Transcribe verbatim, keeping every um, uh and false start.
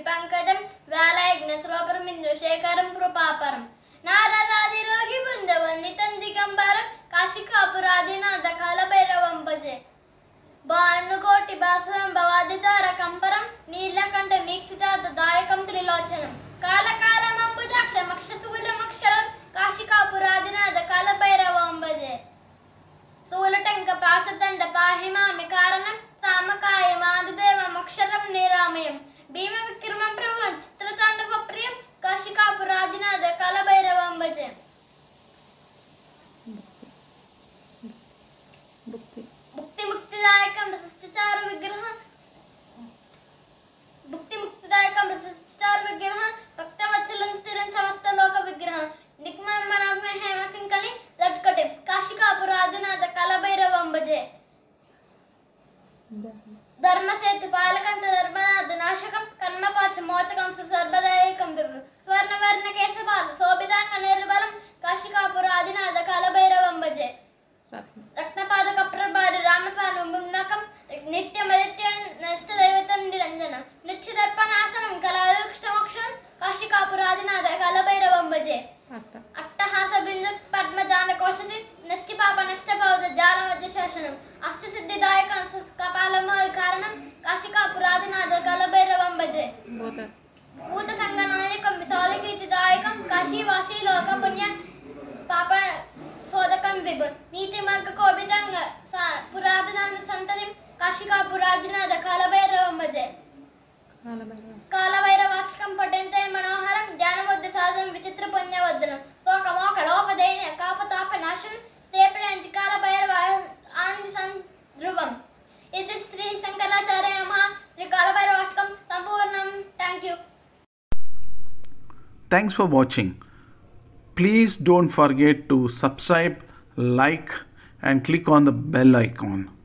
పంకజం వ్యాలయజ్ఞ శ్రోపరమిందు శేఖరం కృపాపరం నారదాది రోగి బృంద వందితం దిగంబరం కాశికాపురాదినాథ కాలభైరవం భజే భానుకోటి భాస్వం భవాదితార కంపరం నీలకంఠ మీక్షితార్థ దాయకం త్రిలోచనం కాలకాలమంబుజాక్ష మక్షశూలమక్షరం కాశికాపురాదినాథ కాలభైరవం భజే శూలటంక పాసదండ పాహిమామి కారణం సామకాయ మాధుదేవమక్షరం నిరామయం భీమ విక్రమం ప్రభు చిత్రతాండవ ప్రియం కాశికాపురాదినాథ కాలభైరవం భజే భుక్తి ముక్తిదాయకం రసచారు విగ్రహం భుక్తి ముక్తిదాయకం రసచారు విగ్రహం భక్తవత్సలం స్థిరం సమస్త లోక విగ్రహం దిక్మనగ్న హేమకింకణి లట్కటి కాశికాపురాదినాథ కాలభైరవం భజే ధర్మసేతు పాలకంత ధర్మనాథ నాశకం కర్మపాచ మోచకం సర్వదాయకం స్వర్ణవర్ణ కేశపాద శోభితాంగ నిర్బలం కాశికాపురాదినాథ కాలభైరవం భజే రత్నపాదక ప్రభారి రామపాను మున్నకం నిత్యమదిత్య నష్ట దైవతం నిరంజన నిత్యదర్పణాసనం కళాక్షమోక్షం కాశికాపురాదినాథ కాలభైరవం భజే అట్టహాస బిందు పద్మజాన కోశతి నష్టి పాప నష్ట పౌద జాల మధ్య శాసనం అష్ట సిద్ధిదాయకం కపాలమ కారణం కాశికాపురాదినాథ కాలభైరవం భజే భూత సంగ నాయకం విశాలకీర్తిదాయకం కాశీవాసీ లోక పుణ్య పాప సోదకం విభు నీతి మార్గ కోవిదంగ పురాతన సంతతి కాశికాపురాదినాథ కాలభైరవం భజే కాలభైరవాష్టకం పఠంతే మనోహరం జ్ఞానముద్ద సాధనం విచిత్ర పుణ్యవర్ధనం శోక మోక లోపదైన్య కాపతాప నాశనం తేపడంతి కాలభైరవ ఆంది సంధ్రువం ఇది శ్రీ శంకరాచార్య నమః శ్రీ కాలభైరవాష్టకం సంపూర్ణం. Thank you. Thanks for watching. Please don't forget to subscribe, like and click on the bell icon.